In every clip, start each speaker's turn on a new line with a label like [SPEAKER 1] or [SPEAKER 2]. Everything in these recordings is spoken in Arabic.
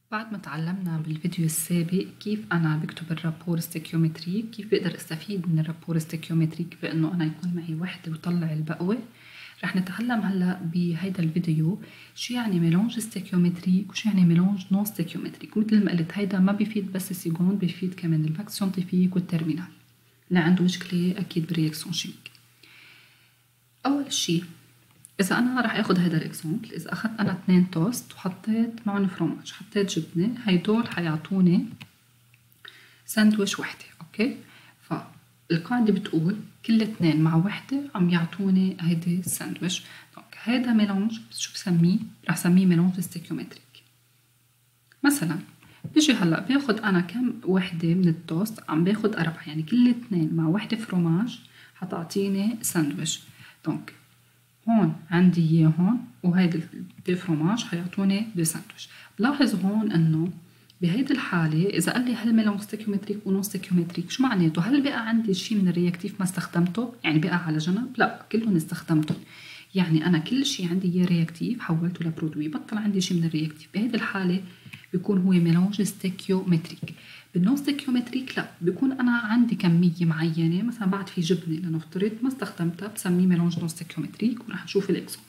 [SPEAKER 1] بعد ما تعلمنا بالفيديو السابق كيف أنا بكتب الرابور ستيكيومتريك، كيف بقدر استفيد من الرابور ستيكيومتريك بأنه أنا يكون معي وحدة وطلع البقوة. رح نتعلم هلأ بهيدا الفيديو شو يعني ميلونج ستيكيومتريك وشو يعني ميلونج نون ستيكيومتريك. مثل ما قلت هيدا ما بيفيد بس السيكوند، بيفيد كمان الباك سيونتيفيك والترمينال اللي عنده مشكلة أكيد بالرياكسيون شيميك. أول شي إذا أنا رح أخذ هيدا الإكزامبل، إذا أخذت أنا 2 توست وحطيت معهم فروماج، حطيت جبنة، هيدول حيعطوني ساندويش وحدة. أوكي، فالقاعدة بتقول كل 2 مع وحدة عم يعطوني هيدي الساندويش. هيدا ميلونج شو بسميه؟ رح سميه ميلونج ستيكيومتريك. مثلا بيجي هلا باخد أنا كم وحدة من التوست؟ عم باخد 4، يعني كل 2 مع وحدة فروماج حتعطيني ساندويش. دونك هون عندي اياه هون، وهيدي دي فروماج حيعطوني دي ساندويش. بلاحظ هون انه بهيدي الحالة إذا قال لي هل ميلونج ستيكيومتريك ونون ستيكيومتريك شو معناته؟ هل بقى عندي شيء من الرياكتيف ما استخدمته؟ يعني بقى على جنب؟ لا، كلهم استخدمته. يعني أنا كل شيء عندي إياه رياكتيف حولته لبرودوي، بطل عندي شيء من الرياكتيف. بهيدي الحالة بيكون هو ميلونج ستيكيومتريك. بالنون ستيكيومتريك لا، بيكون أنا عندي كمية معينة، مثلا بعد في جبنة لنفترض ما استخدمتها، بسميه ميلونج نون ستيكيومتريك. ورح نشوف الإكزامبل.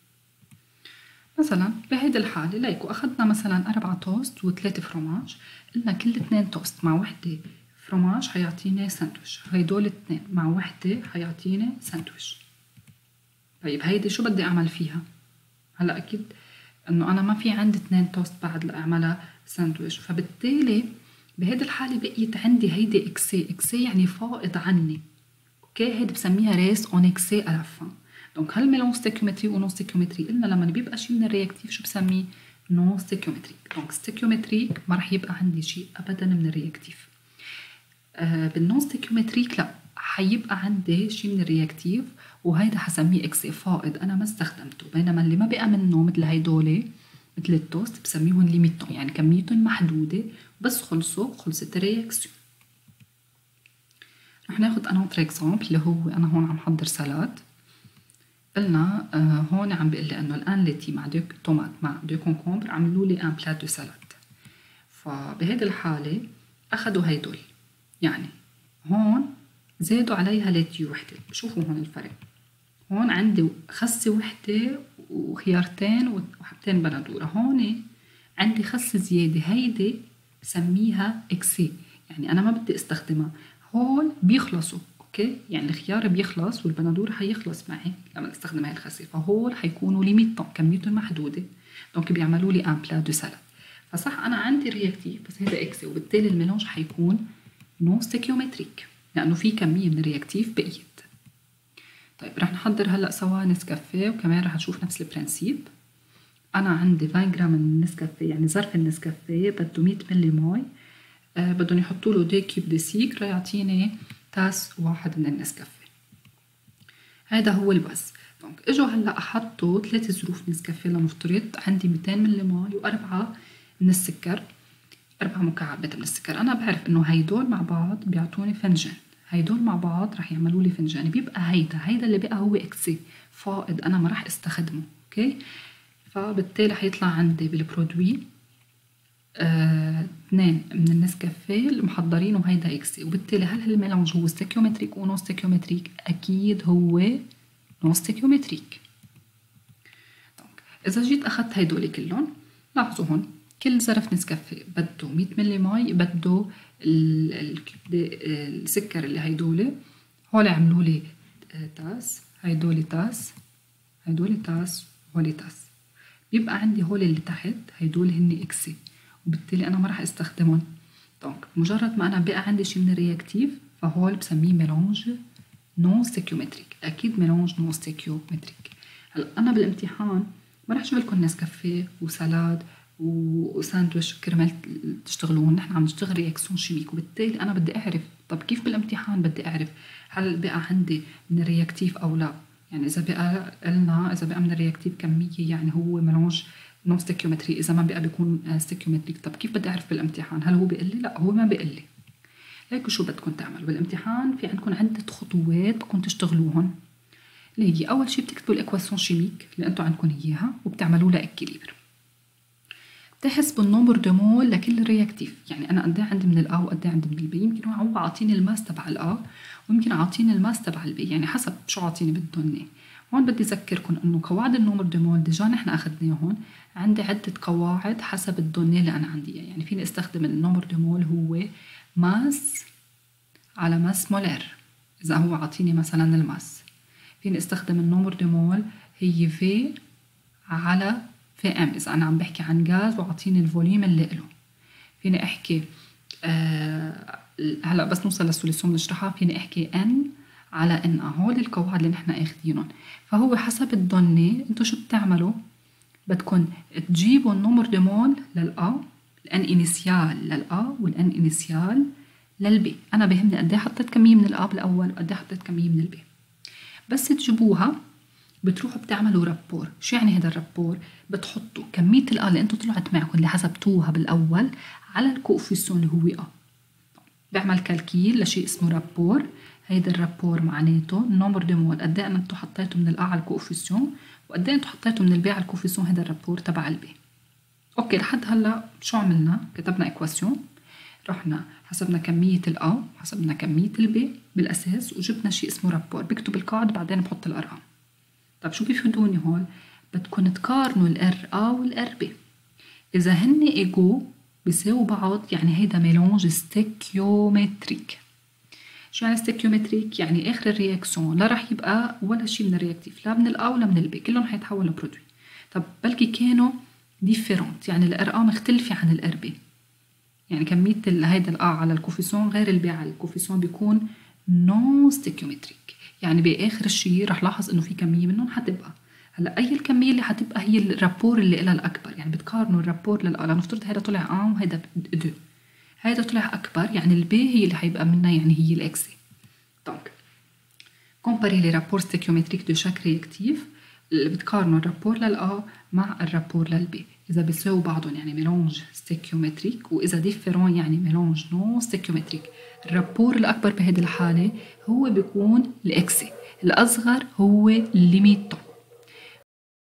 [SPEAKER 1] مثلا بهيدي الحالة ليكو أخذنا مثلا 4 توست و3 فروماج، قلنا كل 2 توست مع وحدة فروماج حيعطيني ساندويش، هيدول 2 مع وحدة حيعطيني ساندويش. طيب هيدي شو بدي أعمل فيها؟ هلا أكيد إنه أنا ما في عندي 2 توست بعد لأعملها ساندويش، فبالتالي بهيدي الحالة بقيت عندي هيدي إكسي. إكسي يعني فائض عني. أوكي، هيدي بسميها ريس أون إكسي ألافان. دونك هل ميلونج ستيكيومتري ونون ستيكيومتري قلنا لما بيبقى شيء من الرياكتيف شو بسميه؟ نون ستيكيومتريك. دونك ستيكيومتريك ما رح يبقى عندي شيء أبدا من الرياكتيف. بالنون ستيكيومتريك لا، حيبقى عندي شيء من الرياكتيف، وهيدا حسميه إكسي فائض أنا ما استخدمته. بينما اللي ما بقى منه مثل هيدولي مثل التوست بسميهم ليميتون، يعني كميتهم محدودة، بس خلصت الرياكسيون. رح ناخد انوتر اكزامبل اللي هو انا هون عم حضر سلاد. قلنا هون عم بيقول لي انه الان ليتي مع دو تومات مع دو كونكومبر عملوا لي ان بلات دو سلاد. فبهيدي الحالة اخذوا هيدول، يعني هون زادوا عليها ليتي وحدة. شوفوا هون الفرق، هون عندي خسة وحدة وخيارتين وحبتين بندورة، هون عندي خسة زيادة. هيدي بسميها اكسي، يعني انا ما بدي استخدمها. هول بيخلصوا، اوكي، يعني الخيار بيخلص والبندور حيخلص معي لما استخدم هاي الخسة، فهول حيكونوا ليميتون كميتهم محدودة. دونك بيعملوا لي ان بلا دو سالاد. فصح انا عندي رياكتيف بس هيدا اكسي، وبالتالي الميلونج حيكون نون ستيكيومتريك لانه في كمية من الرياكتيف بقيت. طيب رح نحضر هلا سوا نسكافيه، وكمان رح نشوف نفس البرنسيب. انا عندي 20 جرام من النسكافيه، يعني ظرف النسكافيه بده 100 ملي مي، بدهم يحطوا له 2 كيوب دي سيكر ليعطيني تاس واحد من النسكافيه. هذا هو الوز. دونك اجوا هلا احطوا 3 ظروف نسكافيه لنفترض، عندي 200 ملي مي و4 من السكر، 4 مكعبات من السكر. انا بعرف انه هيدول مع بعض بيعطوني فنجان، هيدول مع بعض رح يعملوا لي فنجان. بيبقى هيدا اللي بقى هو اكسي فائض انا ما رح استخدمه. اوكي، فبالتالي حيطلع عندي بالبرودوي 2 من النسكافيه المحضرين وهيدا اكسي. وبالتالي هل الميلانج هو ستيكيومتريك ونون ستيكيومتريك؟ اكيد هو نون ستيكيومتريك. اذا جيت اخذت هيدول كلهم، لاحظوا هون كل ظرف نسكافيه بده 100 ملي مي، بده السكر اللي هيدول هول عملوا لي تاس، هيدول تاس، هيدول تاس، وهول تاس. بيبقى عندي هول اللي تحت هيدول هن اكسي، وبالتالي انا ما راح استخدمهم. دونك مجرد ما انا بقى عندي شيء من الرياكتيف فهول بسميه ميلانج نون ستيكيومتريك. اكيد ميلانج نون ستيكيومتريك. هلا انا بالامتحان ما راح اجيب لكم نسكافيه وسلاد وساندويش كرمال تشتغلون، نحن عم نشتغل رياكسيون شيميك، وبالتالي انا بدي اعرف طب كيف بالامتحان بدي اعرف هل بقى عندي من الرياكتيف او لا. يعني اذا بقى قلنا اذا بقى من الرياكتيف كميه يعني هو ميلانج نون ستيكيومتري، اذا ما بقى بيكون ستيكيومتريك. طب كيف بدي اعرف بالامتحان؟ هل هو بيقول لي؟ لا، هو ما بيقول لي. هيك شو بدكم تعملوا بالامتحان؟ في عندكم عدة خطوات بدكم تشتغلوهن، اللي هي أول شي بتكتبوا الإكواسيون شيميك اللي أنتوا عندكم إياها وبتعملوا لها إكيليبر. تحسبوا النومبر دو مول لكل رياكتيف، يعني انا قد ايه عندي من الA وقد ايه عندي من الB. يمكن هو عاطيني الماس تبع الA ويمكن عاطيني الماس تبع الB، يعني حسب شو عاطيني بدهم. هون بدي اذكركم انه قواعد النومبر دو مول ديجا نحن اخذناهم. عندي عده قواعد حسب الدوني اللي انا عندي، يعني فيني استخدم النومبر دو مول هو ماس على ماس مولر اذا هو عاطيني مثلا الماس. فيني استخدم النومبر دو مول هي في على في ام اذا انا عم بحكي عن غاز وعاطيني الفوليوم اللي له. فيني احكي هلا بس نوصل للسوليسيون بنشرحها. فيني احكي ان على ان. هول القواعد اللي نحن اخذينهم. فهو حسب الدوني انتو شو بتعملوا؟ بدكم تجيبوا النومبر دو مول للA، الان انيسيال للA والان انيسيال للB. انا بهمني قد ايه حطيت كميه من الA بالاول وقد ايه حطيت كميه من الB. بس تجيبوها بتروحوا بتعملوا رابور. شو يعني هذا الرابور؟ بتحطوا كميه الA اللي انتو طلعت معكم اللي حسبتوها بالاول على الكوفيسيون اللي هو A. بعمل كالكيل لشيء اسمه رابور. هيدا الرابور معناته النومبر دو مول قد ايه انتو حطيتوا من الA على الكوفيسيون وقد ايه انتو حطيتوا من الB على الكوفيسيون. هيدا الرابور تبع الB. اوكي لحد هلا شو عملنا؟ كتبنا ايكواسيون، رحنا حسبنا كمية الA وحسبنا كمية الB بالأساس وجبنا شيء اسمه رابور. بكتب القاعدة بعدين بحط الأرقام. طب شو بيفيدوني هون؟ بدكم تقارنوا الRA والRB. إذا هن إيجو بيساووا بعض يعني هيدا ميلانج ستيكيومتريك. شو يعني ستيكيومتريك؟ يعني آخر الرياكسيون لا رح يبقى ولا شيء من الرياكتيف، لا من الA ولا من الB، كلهم حيتحولوا لبرودوي. طب بلكي كانوا ديفيرونت، يعني الRA مختلفة عن الRB، يعني كمية هيدا الA على الكوفيسيون غير الB على الكوفيسيون بيكون نون ستيكيومتريك. يعني بآخر الشيء رح لاحظ إنه في كمية منهم حتبقى. هلا أي الكمية اللي حتبقى هي الرابور اللي إلها الأكبر. يعني بتقارنوا الرابور للA، لنفترض هيدا طلع 1 وهيدا 2، هيدا طلع أكبر يعني الB هي اللي حيبقى منها، يعني هي الإكسي. دونك كومباري لي رابور ستيكيومتريك دو شاك رياكتيف. اللي بتقارنوا الرابور للA مع الرابور للB. إذا بيساووا بعضهم يعني ميلانج ستيكيومتريك، وإذا ديفيرون يعني ميلانج نون ستيكيومتريك. الرابور الأكبر بهذه الحالة هو بيكون الإكسي، الأصغر هو الليميتون.